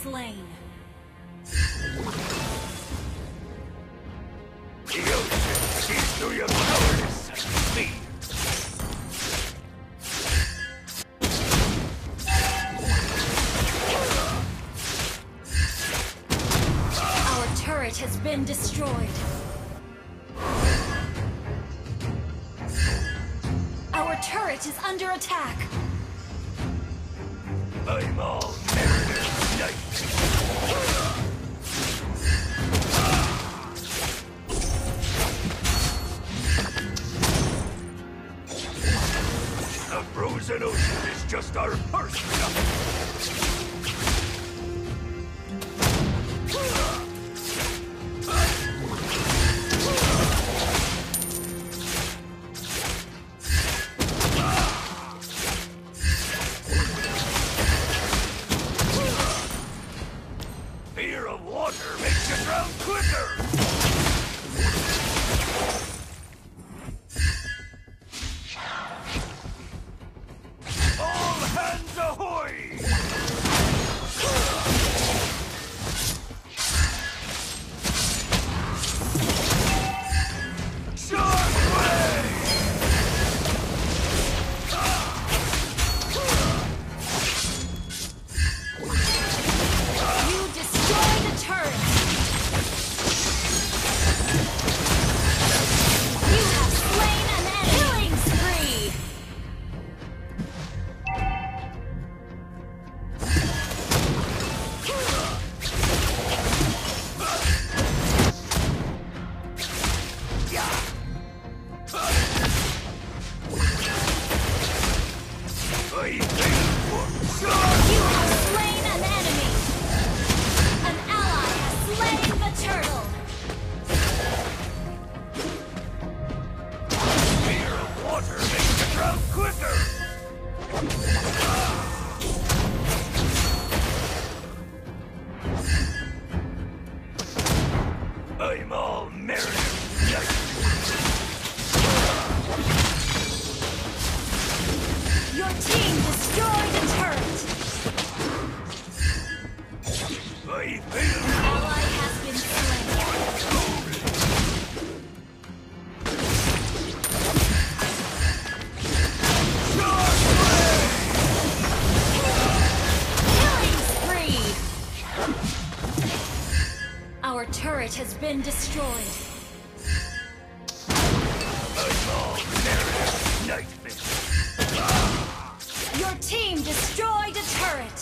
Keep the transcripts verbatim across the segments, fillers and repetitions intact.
slain. The ocean sees through your cowardice and speed. Our turret has been destroyed. Our turret is under attack. I'm all Mariner Knight. The frozen ocean is just our first stop. Fear of water makes you drown quicker! All hands ahoy! Shark way! You destroy the turret. You have slain an enemy. Killing spree. I failed for shark! You have slain an enemy. An ally has slain the turtle. Fear of water makes you drown quicker! I'm all Mariner Knight. Your team destroyed a turret. I failed. Ally has been slain. Shark way! Killing spree. Our turret has been destroyed. I'm all Mariner Knight. Your team destroyed a turret.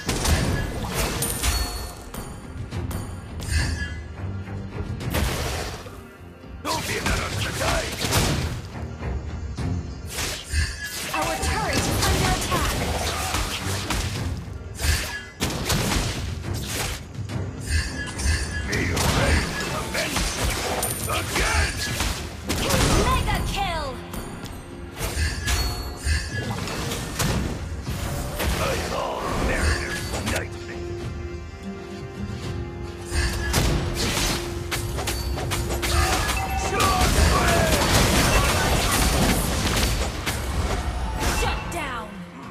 Don't be let us to die! Our turret is under attack. Feel ready to avenge again! Mega kill. I'm all Mariner Knight. Shark way! Shut down.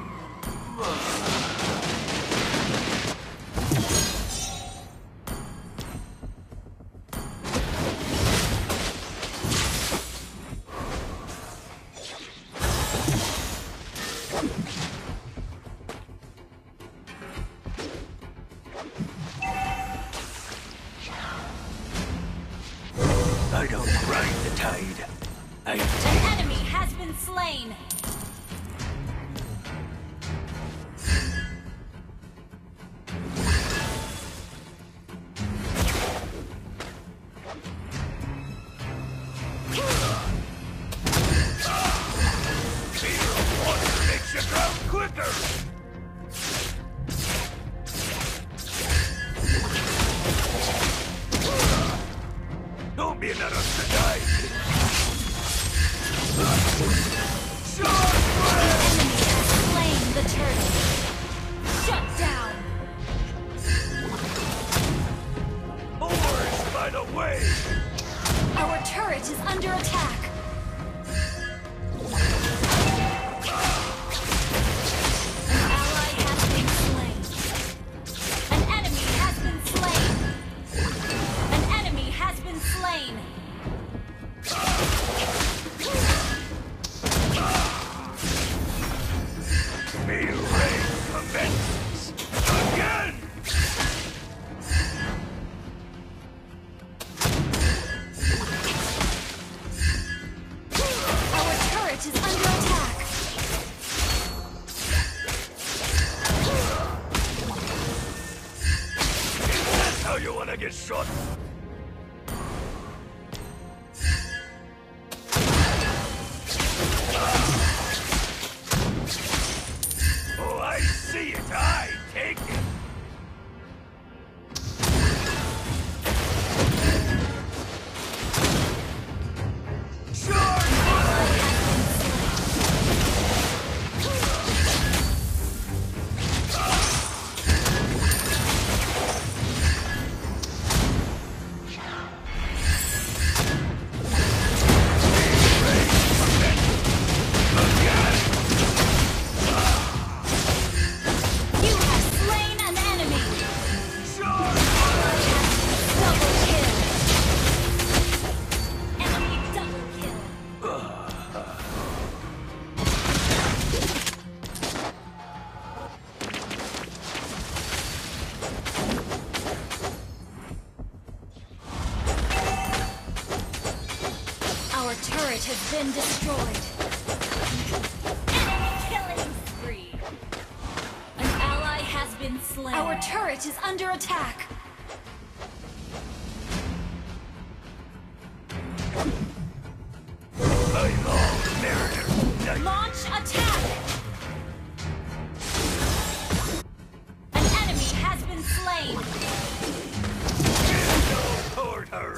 I don't ride the tide. I An take enemy has been slain. fear of water makes you drown quicker! Don't be let us to die! Shark way! Slain the turtle. Shut down. Oars by the way! Our turret is under attack. An ally has been slain. An enemy get shot. Oh, I see it. I take it. Our turret has been destroyed. Enemy killing spree. An ally has been slain. Our turret is under attack. I'm all Mariner. Launch attack. An enemy has been slain. Go toward her.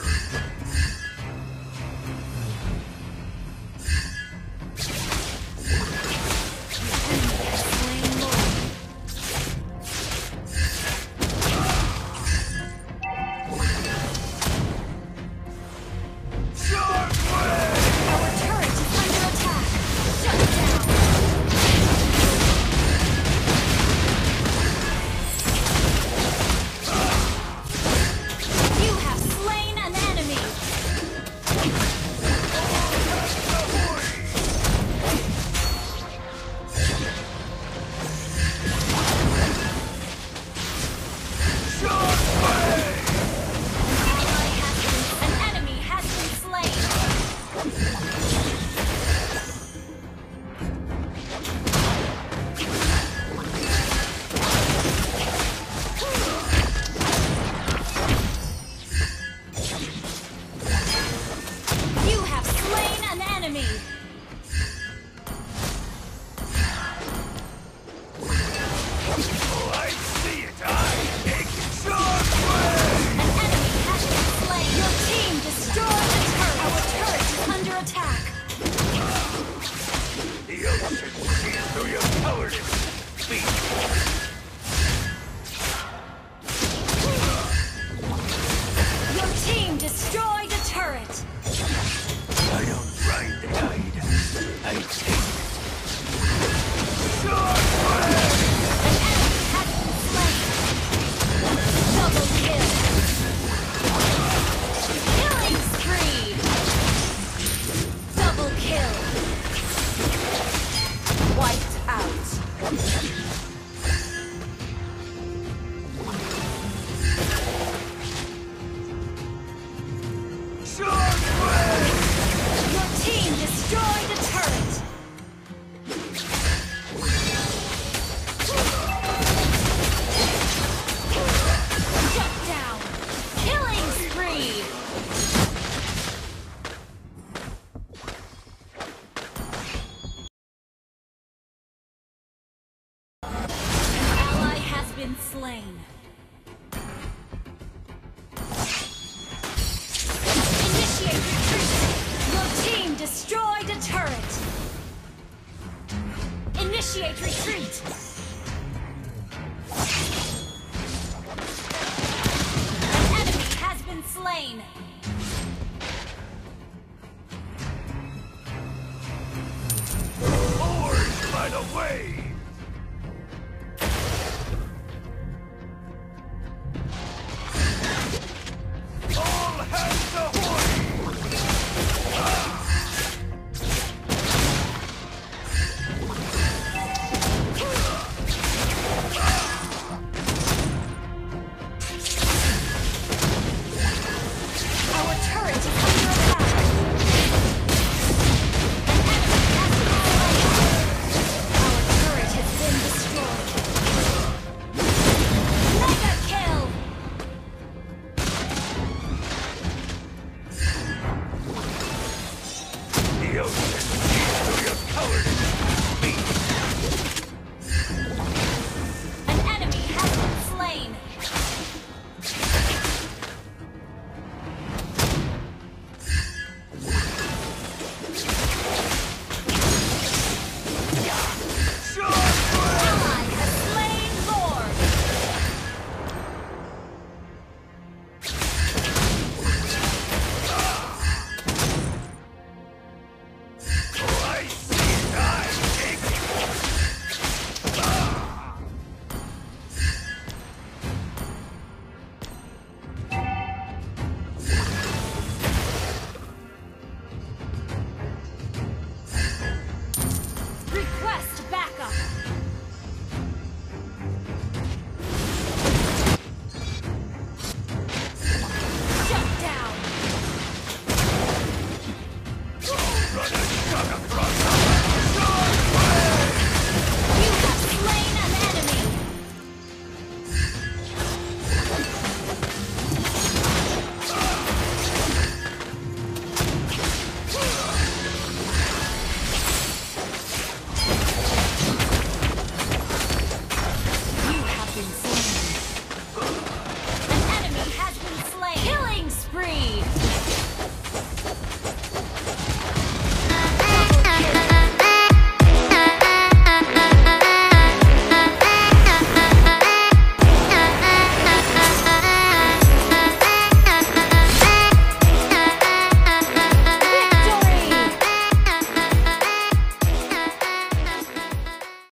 Slain. Initiate retreat. Your team destroyed a turret. Initiate retreat. An enemy has been slain. Forged by the way. All hands to